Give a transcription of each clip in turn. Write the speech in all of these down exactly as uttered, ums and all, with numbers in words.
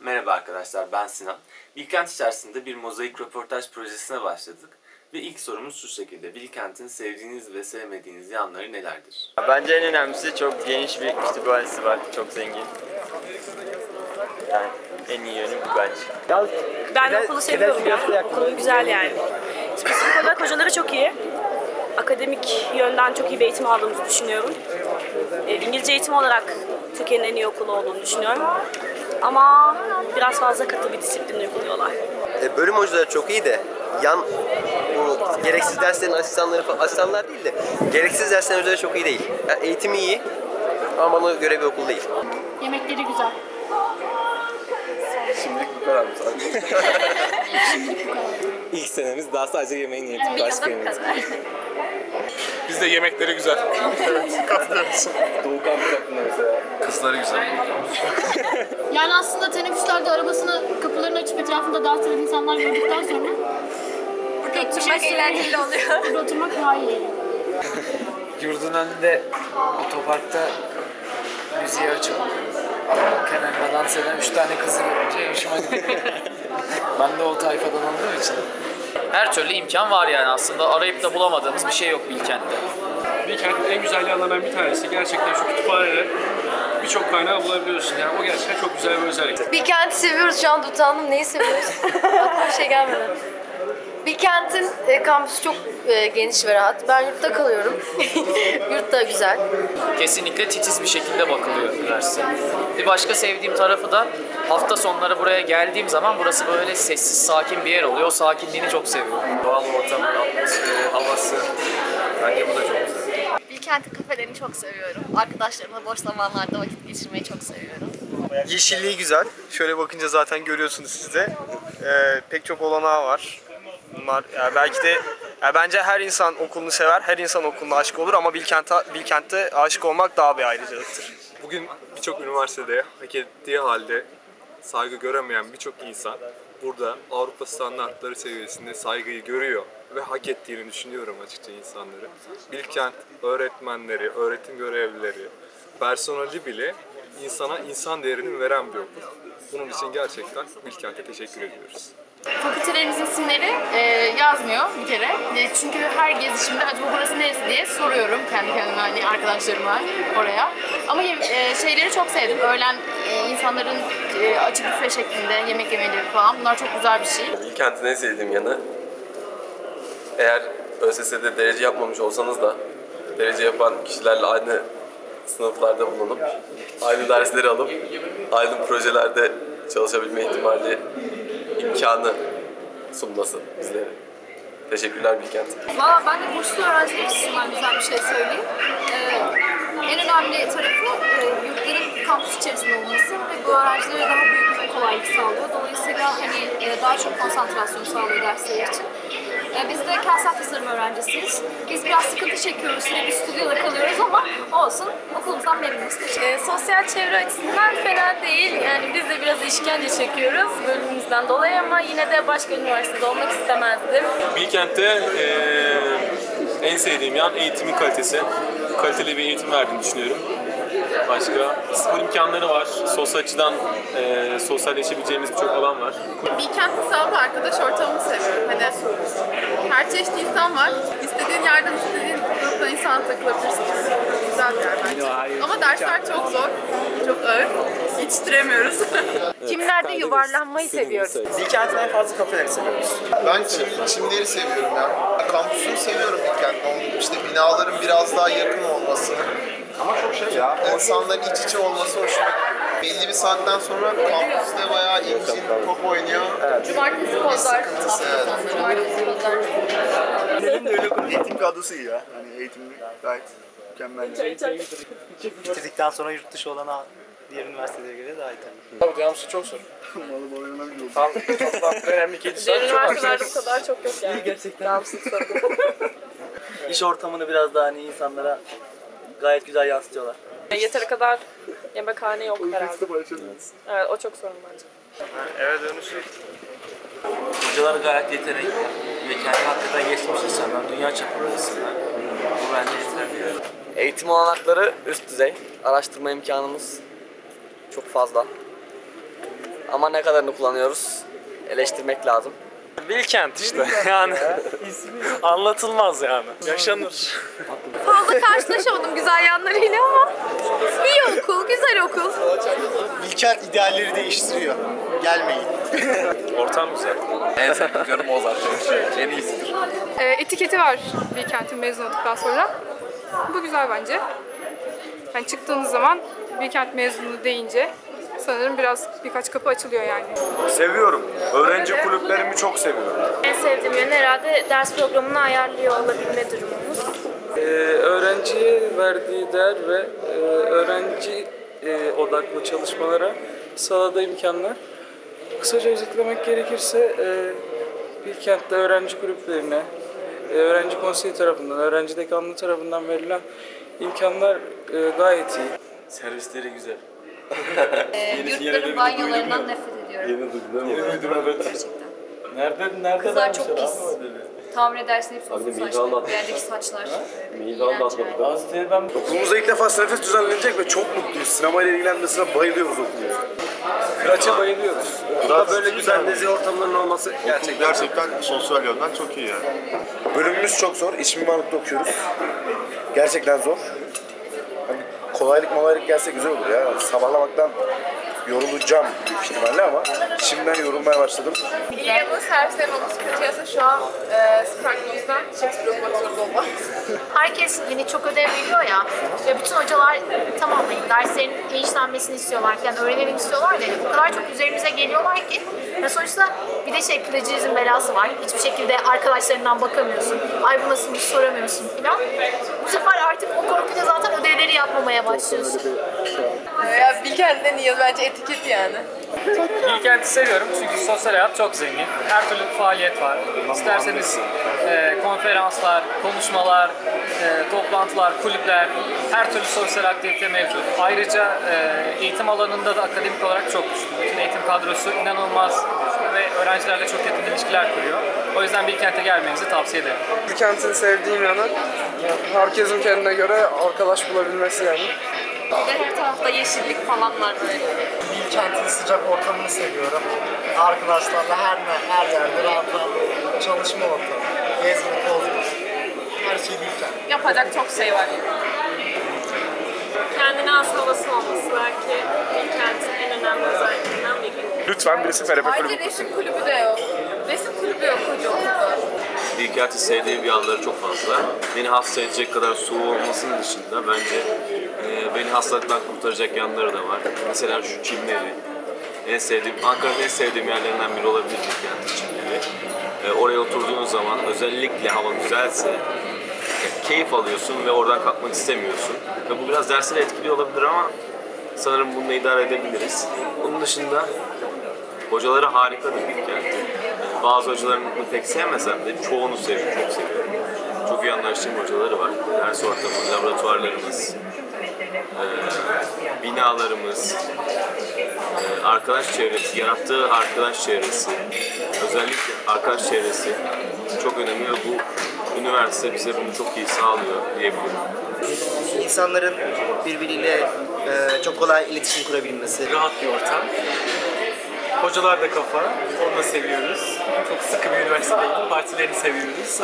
Merhaba arkadaşlar, ben Sinan. Bilkent içerisinde bir mozaik röportaj projesine başladık. Ve ilk sorumuz şu şekilde: Bilkent'in sevdiğiniz ve sevmediğiniz yanları nelerdir? Bence en önemlisi çok geniş bir kütüphanesi var, çok zengin. Yani en iyi yönü bu bence. Ben de okulu seviyorum ya. Okulum güzel yani. Spesifik olarak hocaları çok iyi. Akademik yönden çok iyi bir eğitim aldığımızı düşünüyorum. E, İngilizce eğitim olarak Türkiye'nin en iyi okulu olduğunu düşünüyorum. Ama biraz fazla katı bir disiplin uyguluyorlar. E, bölüm hocaları çok iyi de yan bu gereksiz derslerin asistanları falan, asistanlar değil de gereksiz derslerin hocaları çok iyi değil. Yani eğitimi iyi ama bana göre bir okul değil. Yemekleri güzel. Şimdilik bu kadar mı sadece? Şimdilik bu kadar. İlk senemiz daha sadece yemeğin niyeti, Evet, başka bu yemeğimiz. kadar. Bizde yemekleri güzel. Evet, katılıyoruz. Doğu kampı hakkında mesela. Kızları güzel. Yani aslında teneffüslerde arabasını, kapılarını açıp etrafında dağıtılan insanlar gördükten sonra burada oturmak eğlenceli oluyor. Burada oturmak daha iyi. Yurdun önünde otoparkta müziği açıp kenarına dans eden üç tane kızı görünce hoşuma gidiyor. Ben de o tayfadan olduğum için. Her türlü imkan var yani, aslında arayıp da bulamadığımız bir şey yok Bilkent'te. Bilkent'in en güzel yanlarından bir tanesi gerçekten şu kütüphanede birçok kaynağı bulabiliyorsun. Yani o gerçekten çok güzel bir özellik. Bilkent'i seviyoruz. Şu anda utandım. Neyi seviyoruz? Aklıma bir şey gelmedi. Bilkent'in e, kampüsü çok e, geniş ve rahat. Ben yurtta kalıyorum. Yurt da güzel. Kesinlikle titiz bir şekilde bakılıyor üniversite. Bir başka sevdiğim tarafı da hafta sonları buraya geldiğim zaman burası böyle sessiz, sakin bir yer oluyor. O sakinliğini çok seviyorum. Doğal ortamı, atmosferi, havası. Bence bu da çok güzel. Bilkent'in kafelerini çok seviyorum. Arkadaşlarımla boş zamanlarda vakit geçirmeyi çok seviyorum. Yeşilliği güzel. Şöyle bakınca zaten görüyorsunuz siz de. Ee, pek çok olanağı var. Bunlar yani belki de yani bence her insan okulunu sever, her insan okuluna aşık olur ama Bilkent'e Bilkent'te aşık olmak daha bir ayrıcalıktır. Bugün birçok üniversitede hak ettiği halde saygı göremeyen birçok insan burada Avrupa standartları seviyesinde saygıyı görüyor ve hak ettiğini düşünüyorum açıkça insanları. Bilkent öğretmenleri, öğretim görevlileri, personeli bile insana insan değerini veren bir okul. Bunun için gerçekten Bilkent'e teşekkür ediyoruz. Fakültelerimizin isimleri e, yazmıyor bir kere. E, çünkü her gezişimde acaba burası neresi diye soruyorum kendi kendime, hani arkadaşlarıma oraya. Ama e, şeyleri çok sevdim. Öğlen e, insanların e, açık büfe şeklinde yemek yemeleri falan. Bunlar çok güzel bir şey. Bilkent'in en sevdiğim yanı, eğer ÖSS'de derece yapmamış olsanız da derece yapan kişilerle aynı sınıflarda bulunup aynı dersleri alıp aynı projelerde çalışabilme ihtimali, imkanı sunması bizlere. Teşekkürler Bilkent. Valla ben de burslu öğrenciler açısından güzel bir şey söyleyeyim. Ee, en önemli tarafı e, yurtların kampüs içerisinde olması ve bu öğrencilere daha büyük bir kolaylık sağlıyor. Dolayısıyla hani e, daha çok konsantrasyon sağlıyor dersleri için. E, biz de kentsel tasarım öğrencisiyiz. Biz biraz sıkıntı çekiyoruz, sürekli stüdyoda kalıyoruz ama olsun, okulumuzdan memnunuz. E, sosyal çevre açısından fena değil. Yani biz de biraz işkence çekiyoruz bölümümüzden dolayı ama yine de başka üniversitede olmak istemezdim. Bilkent'te eee en sevdiğim yan eğitimin kalitesi. Kaliteli bir eğitim verdiğini düşünüyorum. Başka spor imkanları var. Sosyal açıdan eee sosyalleşebileceğimiz birçok alan var. Bilkent'in sağlıklı arkadaş ortamını seviyorum. Hani her çeşit insan var. İstediğin yerden istediğin grupta insan takılabilirsin. Güzel bir yer bence. Ama dersler çok zor, çok ağır. Yetiştiremiyoruz. Kimlerde yuvarlanmayı seviyoruz. Bilkent'in en fazla kafelerini seviyoruz. Ben çim, çimleri seviyorum ya. Kampüsünü seviyorum Bilkent'te. İşte binaların biraz daha yakın olması. Ama çok şey ya. İnsanların iç içe olması hoşuma gidiyor. Belli bir saatten sonra kampüste bayağı incin top oynuyor. Cumartesi pazar. Evet. Cumartesi pazar. Benim de öyle okul eğitim kadrosu iyi ya. Hani eğitim gayet mükemmel. Bitirdikten sonra yurt dışı olana diğer üniversitelere göre daha iyi tabii. Tabii devamlısı çok zor. Malı boyuna biliyorum. Tam toplam önemli iki saat çok Üniversitelerde bu kadar çok yok yani. Gerçekten. İş ortamını biraz daha hani insanlara gayet güzel yansıtıyorlar. Yeteri kadar yemekhane yok herhalde. Evet, o çok sorun bence. Eve dönüşü. Hocalar gayet yetenekli ve kendi hakikaten geçmiş insanlar, dünya çapında isimler. Bu bence yeterli. Eğitim olanakları üst düzey. Araştırma imkanımız çok fazla. Ama ne kadarını kullanıyoruz eleştirmek lazım. Bilkent işte yani anlatılmaz yani. Yaşanır. Fazla karşılaşamadım güzel yanlarıyla ama iyi okul, güzel okul. Bilkent idealleri değiştiriyor. Gelmeyin. Ortam güzel. En sevdiklerim o zaten. En iyisidir. E, etiketi var Bilkent'in mezun olduktan sonra. Bu güzel bence. Yani çıktığınız zaman Bilkent mezunu deyince sanırım biraz birkaç kapı açılıyor yani. Seviyorum. Öğrenci kulüplerimi çok seviyorum. En sevdiğim yön herhalde ders programını ayarlıyor olabilme durumumuz. Ee, öğrenciye verdiği değer ve e, öğrenci e, odaklı çalışmalara sağladığı imkanlar. Kısaca özetlemek gerekirse e, Bilkent'te öğrenci kulüplerine, e, öğrenci konseyi tarafından, öğrenci dekanlığı tarafından verilen imkanlar e, gayet iyi. Servisleri güzel. Ee, yurtların banyolarından nefret ediyorum. Yeni duydum. Yeni duydum evet. Gerçekten. Nerede, nerede Kızlar çok pis. Tamir edersin hepsi uzun saçlar. Yerdeki saçlar. İğrenç yani. Okulumuzda ilk defa Snefes düzenlenecek ve çok mutluyuz. Sinema ile ilgilenmesine bayılıyoruz okulumuzda. Kıraç'a bayılıyoruz. Burada böyle güzel nezih ortamların olması gerçekten Gerçekten sosyal yönden çok iyi yani. Bölümümüz çok zor. İç mimarlıkta okuyoruz. Gerçekten zor. Hani kolaylık malaylık gelse güzel olur ya. Sabahlamaktan yorulacağım büyük ihtimalle ama şimdiden yorulmaya başladım. İlyan'ın servislerin olması kötüyse şu an e, Sparklos'tan Shakespeare okumak zorunda olmaz. Herkes hani çok ödev veriyor ya ve bütün hocalar tamamlayın derslerin iyi işlenmesini istiyorlar, yani öğrenelim istiyorlar da yani o kadar çok üzerimize geliyorlar ki ve sonuçta bir de şey plagiarizm belası var. Hiçbir şekilde arkadaşlarından bakamıyorsun. Ay bu nasılmış soramıyorsun falan. Bu sefer artık o korkuyla zaten ödevleri yapmamaya başlıyorsun. Ya Bilkent'ten iyi bence etiket yani. Bilkent'i seviyorum çünkü sosyal hayat çok zengin. Her türlü faaliyet var. İsterseniz e, konferanslar, konuşmalar, e, toplantılar, kulüpler, her türlü sosyal aktivite mevcut. Ayrıca e, eğitim alanında da akademik olarak çok güçlü. Bütün eğitim kadrosu inanılmaz ve öğrencilerle çok yakın ilişkiler kuruyor. O yüzden Bilkent'e gelmenizi tavsiye ederim. Bilkent'in sevdiğim yanı herkesin kendine göre arkadaş bulabilmesi yani. Bir de her tarafta yeşillik falan var böyle. Bilkent'in sıcak ortamını seviyorum. Arkadaşlarla her her yerde rahat rahat çalışma ortamı. Gezme, tozma. Her şey Bilkent. Yapacak çok şey var. Kendine has havası olması belki Bilkent'in en önemli özelliklerinden biri. Lütfen birisi Ferebe Ayrıca kulübü. resim kulübü de yok. Resim kulübü yok koca okulda. Bilkent'i sevdiğim yanları çok fazla. Beni hasta edecek kadar soğuk olmasının dışında bence e, beni hastalıktan kurtaracak yanları da var. Mesela şu çimleri. En sevdiğim, Ankara'nın en sevdiğim yerlerinden biri olabilir Bilkent çimleri. E, oraya oturduğun zaman özellikle hava güzelse e, keyif alıyorsun ve oradan kalkmak istemiyorsun. Ve bu biraz dersleri etkili olabilir ama sanırım bununla idare edebiliriz. Onun dışında hocaları harikadır Bilkent'in. Bazı hocalarını pek sevmesem de çoğunu seviyorum, çok seviyorum. Çok iyi anlaştığım hocaları var. Ders ortamı, laboratuvarlarımız, e, binalarımız, e, arkadaş çevresi, yarattığı arkadaş çevresi, özellikle arkadaş çevresi çok önemli ve bu üniversite bize bunu çok iyi sağlıyor diyebilirim. İnsanların birbiriyle e, çok kolay iletişim kurabilmesi. Rahat bir ortam. Hocalar da kafa, onu da seviyoruz. Çok sıkı bir üniversite değil, partilerini seviyoruz.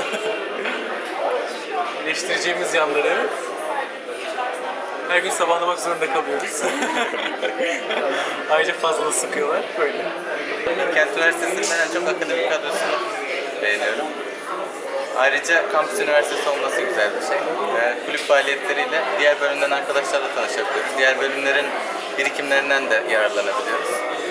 Eleştireceğimiz yanları her gün sabahlamak zorunda kalıyoruz. Ayrıca fazla da sıkıyorlar, böyle. Bilkent Üniversitesi'nin en çok akademik kadrosunu beğeniyorum. Ayrıca kampüs üniversitesi olması güzel bir şey. Ee, kulüp faaliyetleriyle diğer bölümden arkadaşlarla tanışabiliyoruz. Diğer bölümlerin birikimlerinden de yararlanabiliyoruz.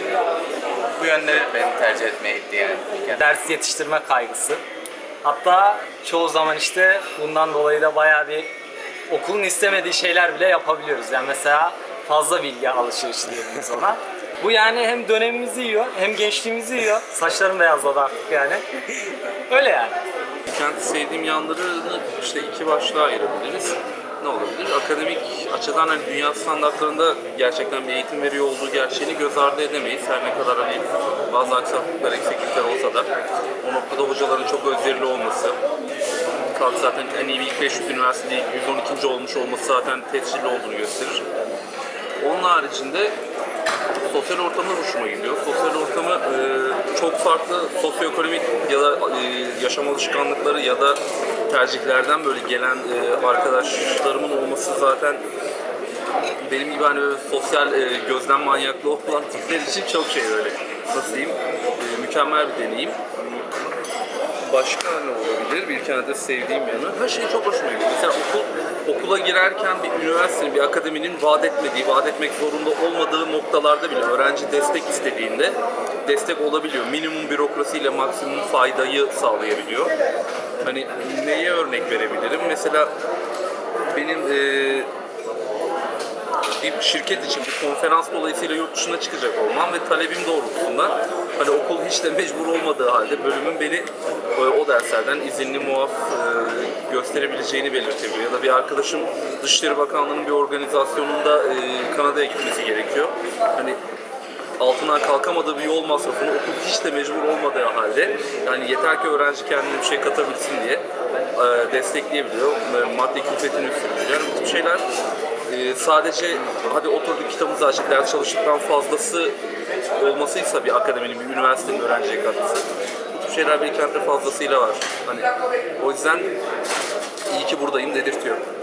Bu yönleri benim tercih etmeye itti yani. Ders yetiştirme kaygısı. Hatta çoğu zaman işte bundan dolayı da bayağı bir okulun istemediği şeyler bile yapabiliyoruz. Yani mesela fazla bilgi alışverişi diyebiliriz ona. Bu yani hem dönemimizi yiyor hem gençliğimizi yiyor. Saçlarım beyazladı artık yani. Öyle yani. Bilkent'i sevdiğim yanlarını işte iki başlığa ayırabiliriz. Ne olabilir? Akademik açıdan hani dünya standartlarında gerçekten bir eğitim veriyor olduğu gerçeğini göz ardı edemeyiz. Her ne kadar hani bazı aksaklıklar, eksiklikler olsa da o noktada hocaların çok özverili olması, kalk zaten en iyi ilk beş yüz üniversite değil, yüz on ikinci olmuş olması zaten tescilli olduğunu gösterir. Onun haricinde sosyal ortamı hoşuma gidiyor. Sosyal ortamı e, çok farklı sosyoekonomik ya da e, yaşam alışkanlıkları ya da tercihlerden böyle gelen e, arkadaşlarımın olması zaten benim gibi hani sosyal e, gözlem manyaklığı olan tipler için çok şey öyle. Nasıl diyeyim? E, mükemmel bir deneyim. Başka ne olabilir? Bir kentte sevdiğim yanı. Her şey çok hoşuma gidiyor. Mesela okul, okula girerken bir üniversitenin, bir akademinin vaat etmediği, vaat etmek zorunda olmadığı noktalarda bile öğrenci destek istediğinde destek olabiliyor. Minimum bürokrasiyle maksimum faydayı sağlayabiliyor. Hani neye örnek verebilirim? Mesela benim e, bir şirket için bir konferans dolayısıyla yurt dışına çıkacak olmam ve talebim doğrultusunda hani okul hiç de mecbur olmadığı halde bölümün beni o derslerden izinli muaf e, gösterebileceğini belirtebiliyor. Ya da bir arkadaşım Dışişleri Bakanlığı'nın bir organizasyonunda e, Kanada'ya gitmesi gerekiyor. Hani altından kalkamadığı bir yol masrafını okul hiç de mecbur olmadığı halde yani yeter ki öğrenci kendine bir şey katabilsin diye e, destekleyebiliyor. E, maddi külfetini üstleniyor. Yani bu tip şeyler e, sadece hadi oturduk kitabımızı açıp ders çalıştıktan fazlası olmasıysa bir akademinin, bir üniversitenin öğrenciye katkısı. Bu tip şeyler Bilkent'te fazlasıyla var. Hani o yüzden iyi ki buradayım dedirtiyor.